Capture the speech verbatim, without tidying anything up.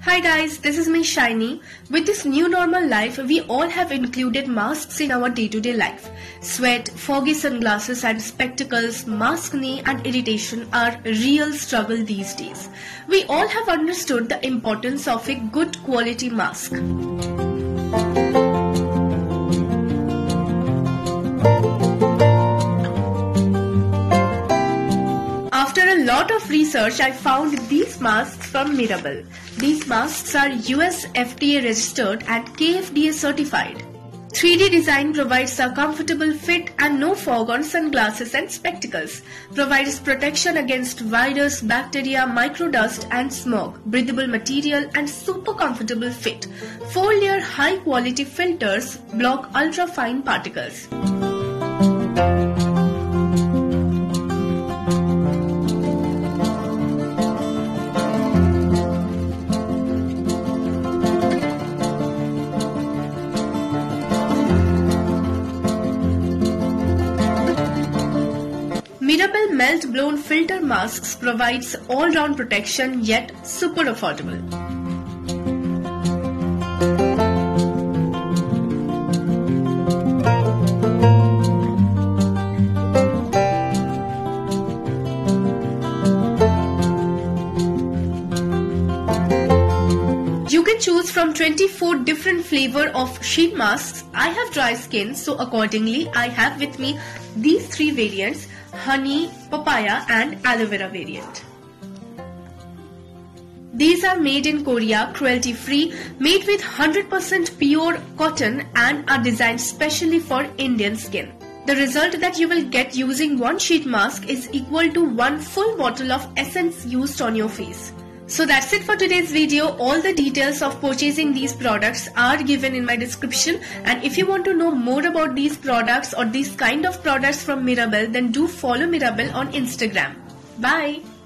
Hi guys, this is me Shiny. With this new normal life, we all have included masks in our day-to-day life. Sweat, foggy sunglasses and spectacles, mask knee and irritation are real struggle these days. We all have understood the importance of a good quality mask. After a lot of research, I found these masks from Mirabel. These masks are U S F D A registered and K F D A certified. three D design provides a comfortable fit and no fog on sunglasses and spectacles. Provides protection against virus, bacteria, microdust and smog. Breathable material and super comfortable fit. four layer high quality filters block ultra fine particles. Mirabel Melt Blown Filter Masks provides all-round protection yet super affordable. You can choose from twenty-four different flavor of sheet masks. I have dry skin, so accordingly I have with me these three variants: honey, papaya and aloe vera variant. These are made in Korea, cruelty free, made with one hundred percent pure cotton and are designed specially for Indian skin. The result that you will get using one sheet mask is equal to one full bottle of essence used on your face. So that's it for today's video. All the details of purchasing these products are given in my description, and if you want to know more about these products or these kind of products from Mirabel, then do follow Mirabel on Instagram. Bye.